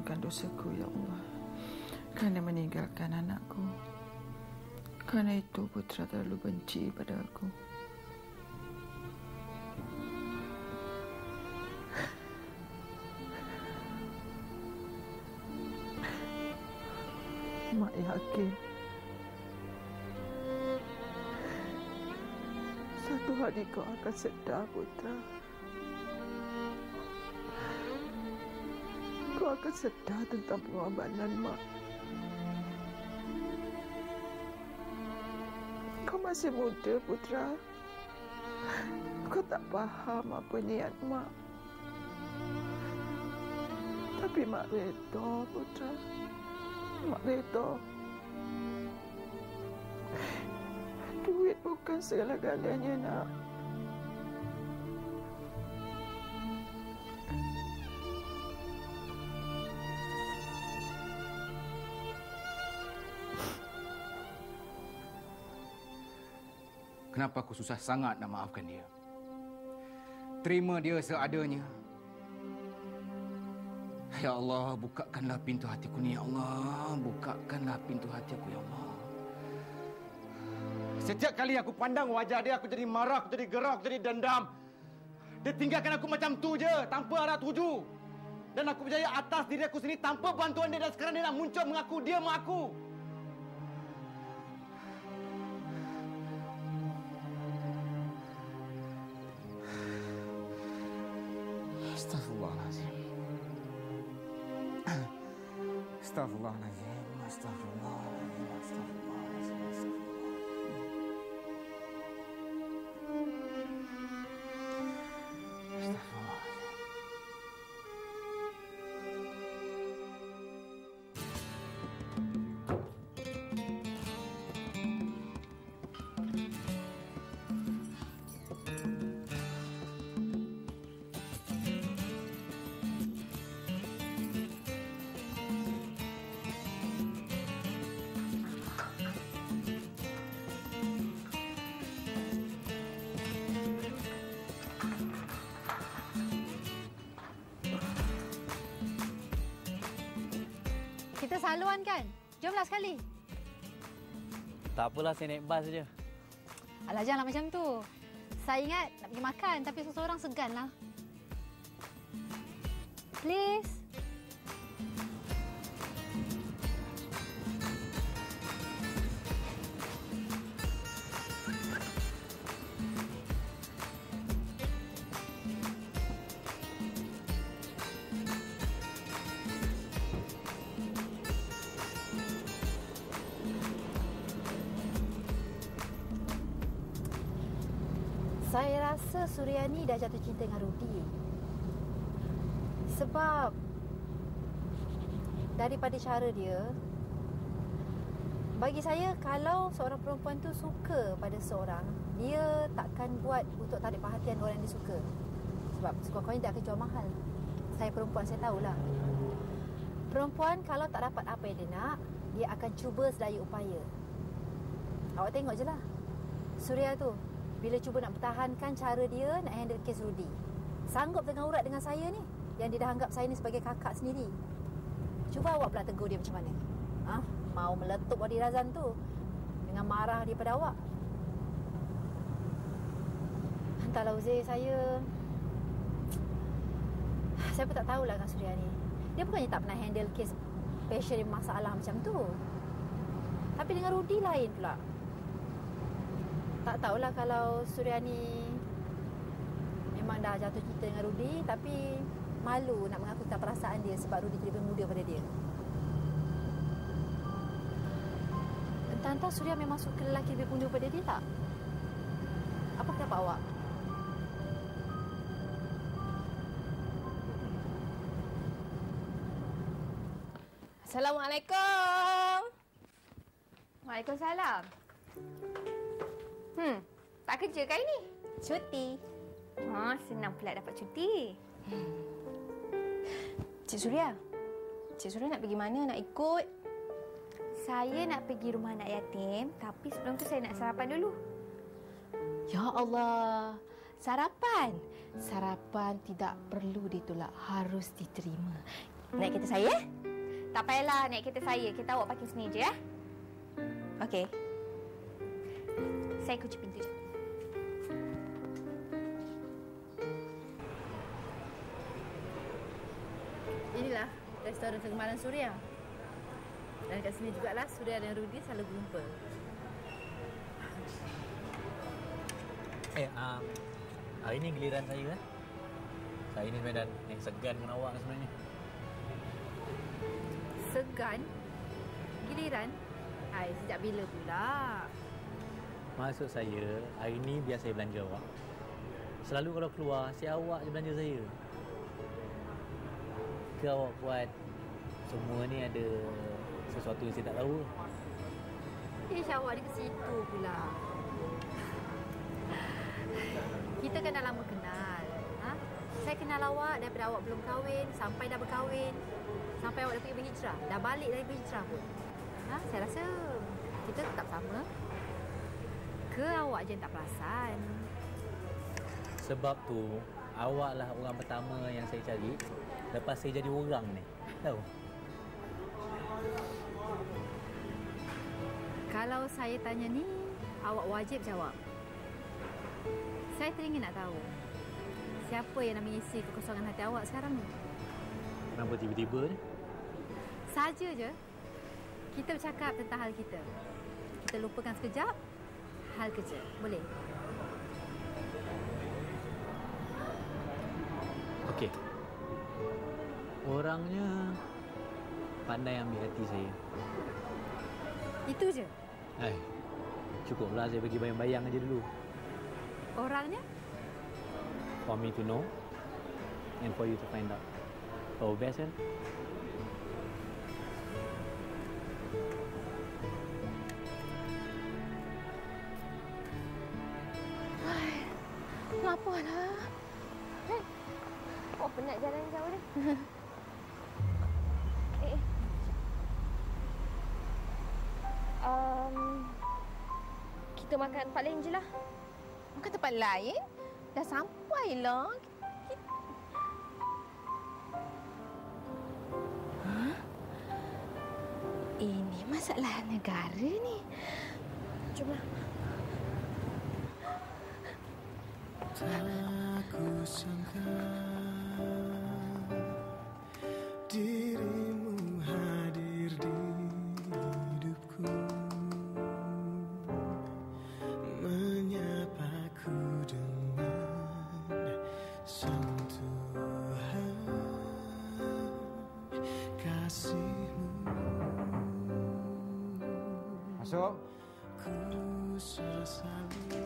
ampunkan dosaku, Ya Allah, kerana meninggalkan anakku. Kerana itu Putra terlalu benci pada aku. Mak yakin satu hari kau akan sedar, Putra. Kau akan sedar tentang pengorbanan Mak. Kau masih muda, Putra. Kau tak faham apa niat Mak. Tapi Mak reda, Putra. Mak reda. Duit bukan segala-galanya, nak. Kenapa aku susah sangat nak maafkan dia? Terima dia seadanya. Ya Allah, bukakanlah pintu hatiku ni, Ya Allah. Bukakanlah pintu hati aku, Ya Allah. Setiap kali aku pandang wajah dia, aku jadi marah, aku jadi gerah, aku jadi dendam. Dia tinggalkan aku macam tu je, tanpa arah tuju. Dan aku berjaya atas diri aku sendiri tanpa bantuan dia. Dan sekarang dia nak muncul mengaku dia mak aku. Astagfirullahaladzim. Astagfirullahaladzim. Astagfirullahaladzim. Astagfirullahaladzim. Kita saluan kan? Jomlah sekali. Tak apalah, saya naik bas saja. Alah, janganlah macam tu. Saya ingat nak pergi makan, tapi seseorang segan lah. Please. Saya rasa Suryani dah jatuh cinta dengan Rudi. Sebab daripada cara dia, bagi saya kalau seorang perempuan tu suka pada seorang, dia takkan buat untuk tarik perhatian orang yang dia suka. Sebab sekurang-kurangnya dia akan jual mahal. Saya perempuan, saya tahulah. Perempuan kalau tak dapat apa yang dia nak, dia akan cuba sedaya upaya. Awak tengok je lah Surya tu, bila cuba nak pertahankan cara dia nak handle kes Rudy, sanggup tengah urat dengan saya ni, yang dia dah anggap saya ni sebagai kakak sendiri. Cuba awak pula tegur dia macam mana? Mau meletup Wadi Razan tu dengan marah daripada awak. Entahlah Uzair, saya pun tak tahulah dengan Surya ni. Dia bukannya tak pernah handle kes passion masalah macam tu, tapi dengan Rudy lain pula. Tak tahulah kalau Suryani memang dah jatuh cinta dengan Rudy, tapi malu nak mengaku tak perasaan dia sebab Rudy lebih muda pada dia. Entah-entah Surya memang suka lelaki lebih muda pada dia tak? Apa pendapat awak? Assalamualaikum. Waalaikumsalam. Tak kerja ke ini? Cuti. Senang pula dapat cuti. Cik Surya nak pergi mana? Nak ikut? Saya nak pergi rumah anak yatim, tapi sebelum tu saya nak sarapan dulu. Ya Allah, sarapan? Sarapan tidak perlu ditolak, harus diterima. Naik kereta saya? Tak payahlah naik kereta saya. Kita awak parking sini je, ya? Okey. Saya kunci pintu je. Inilah restoran kegemaran Suria. Dan kat sini jugalah Suria dan Rudy selalu berjumpa. Hari ni giliran saya. Saya ni sebenarnya yang segan dengan awak sebenarnya. Segan? Giliran? Hai, sejak bila pula? Maksud saya, hari ni biar saya belanja awak. Selalu kalau keluar, si awak je belanja saya. Ke awak buat semua ni ada sesuatu yang saya tak tahu? Awak dia ke situ pula. Kita kan dah lama kenal. Ha? Saya kenal awak daripada awak belum kahwin, sampai dah berkahwin. Sampai awak dah pergi berhijrah. Dah balik dari berhijrah pun. Ha? Saya rasa kita tetap sama. Ke awak je yang tak perasan? Sebab tu, awaklah orang pertama yang saya cari lepas saya jadi orang ni. Tahu? Kalau saya tanya ni, awak wajib jawab. Saya teringin nak tahu, siapa yang nak mengisi kekosongan hati awak sekarang ni? Kenapa tiba-tiba ni? Saja je. Kita bercakap tentang hal kita. Kita lupakan sekejap hal kerja. Boleh? Okey. Orangnya pandai ambil hati saya. Itu je? Cukuplah saya bagi bayang-bayang aja dulu. Orangnya? For me to know and for you to find out. Oh, best kan? Laparlah. Oh, penat jalan jauh ni. Kita makan tempat lain je lah. Makan tempat lain? Dah sampai lah. Ini masalah negara ni. Jomlah. Tak kusangka dirimu hadir di hidupku, menyapaku dengan sentuhan kasihmu. Masuk. Ku sesali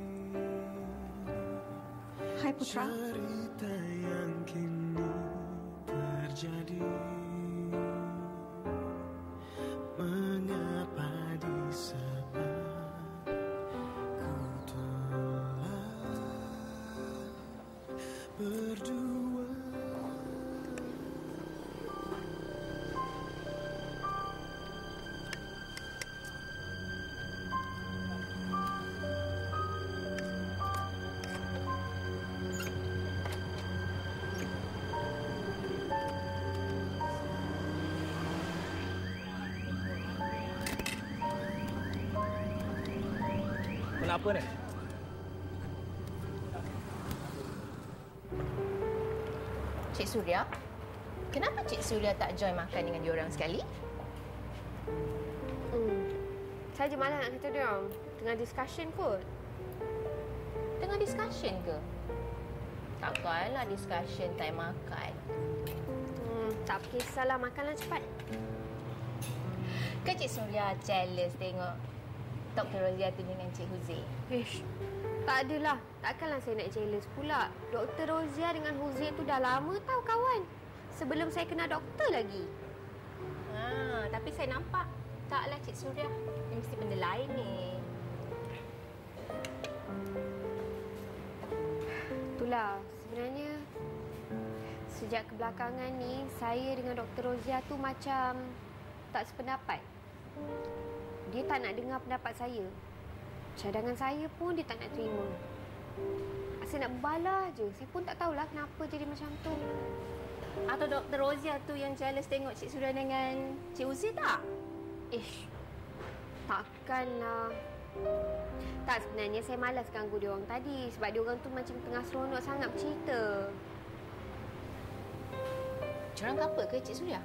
Hai Putra. cerita yang kini terjadi. Mengapa di saat ku telah berdua. Kenapa ni? Cik Suria, kenapa Cik Suria tak join makan dengan diorang sekali? Saya je malas nak kata dia orang. Tengah discussion kot. Tengah discussion ke? Takkanlah discussion time makan. Tak kisahlah, makanlah cepat. Kan Cik Suria jealous tengok Dr. Roziati dengan Cik Huzi. Ish, tak adalah. Takkanlah saya nak jealous pula. Dr. Rozia dengan Huzi tu dah lama tahu kawan. Sebelum saya kenal doktor lagi. Tapi saya nampak taklah Cik Suria. Ini mesti benda lain ni. Itulah, sebenarnya sejak kebelakangan ni, saya dengan Dr. Rozia tu macam tak sependapat. Dia tak nak dengar pendapat saya. Cadangan saya pun dia tak nak terima. Asyik nak berbalah je. Saya pun tak tahulah kenapa jadi macam tu. Atau Dr. Rozia tu yang jealous tengok Cik Suria dengan Cik Uzi tak? Takkanlah. Tak, sebenarnya saya malas ganggu dia orang tadi sebab dia orang tu macam tengah seronok sangat bercerita. Diorang couple ke Cik Suria?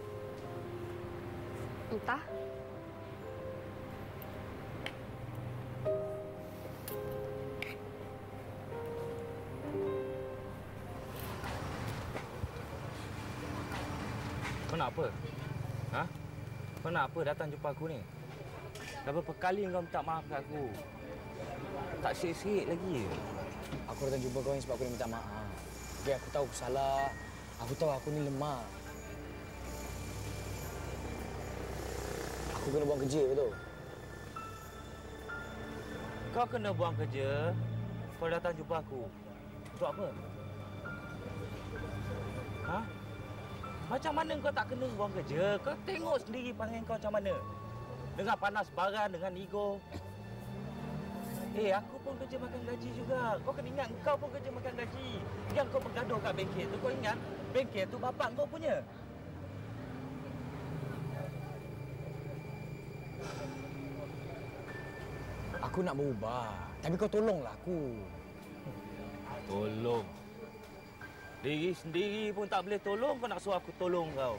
Entah. Kau nak apa? Ha? Kau nak apa datang jumpa aku ni? Dah berapa kali kau minta maaf kat aku? Tak sikit-sikit lagi. Aku datang jumpa kau ni sebab aku nak minta maaf. Okay, aku tahu aku salah. Aku tahu aku ni lemah. Aku kena buang kerja, betul? Kau kena buang kerja. Kau datang jumpa aku. Untuk apa? Ha? Macam mana kau tak kena buang kerja? Kau tengok sendiri pandangan kau macam mana. Dengan panas baran, dengan ego. Aku pun kerja makan gaji juga. Kau kena ingat, kau pun kerja makan gaji. Yang kau bergaduh kat bengkel tu, kau ingat, bengkel tu bapak kau punya. Aku nak berubah. Tapi kau tolonglah aku. Tolong? Diri sendiri pun tak boleh tolong, kau nak suruh aku tolong kau?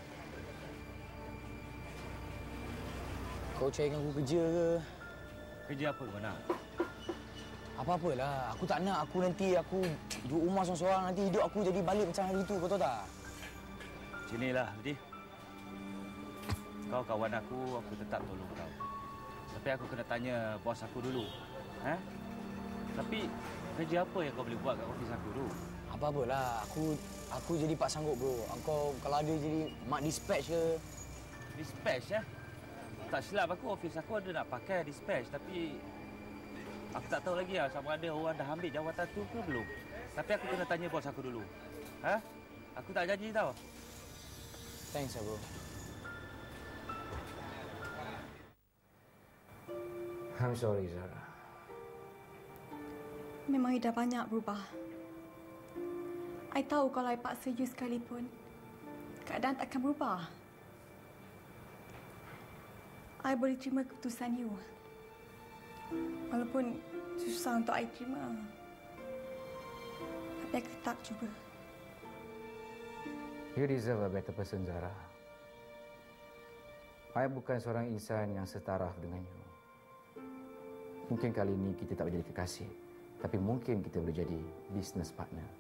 Kau carikan aku kerja ke? Kerja apa kau nak? Apa-apalah. Aku tak nak aku nanti aku duduk rumah seorang-seorang. Nanti hidup aku jadi balik macam hari tu. Kau tahu tak? Sinilah, Budi. Kau kawan aku tetap tolong kau. Tapi aku kena tanya bos aku dulu. Tapi kerja apa yang kau boleh buat kat ofis aku dulu? Apa-apalah. Aku jadi pak sanggup, bro. Kau kalau ada jadi mak dispatch ke? Dispatch, ya? Tak silap aku, ofis aku ada nak pakai dispatch. Tapi aku tak tahu lagi sama ada orang dah ambil jawatan tu ke belum. Tapi aku kena tanya bos aku dulu. Aku tak janji tau. Thanks, bro. I'm sorry, Zara. Memang I dah banyak berubah. I tahu kalau I paksa you sekalipun, keadaan takkan berubah. I boleh terima keputusan you. Walaupun susah untuk I terima. Tapi I tetap cuba. You deserve a better person, Zara. I bukan seorang insan yang setaraf dengan you. Mungkin kali ini kita tak boleh jadi kekasih, tapi mungkin kita boleh jadi business partner.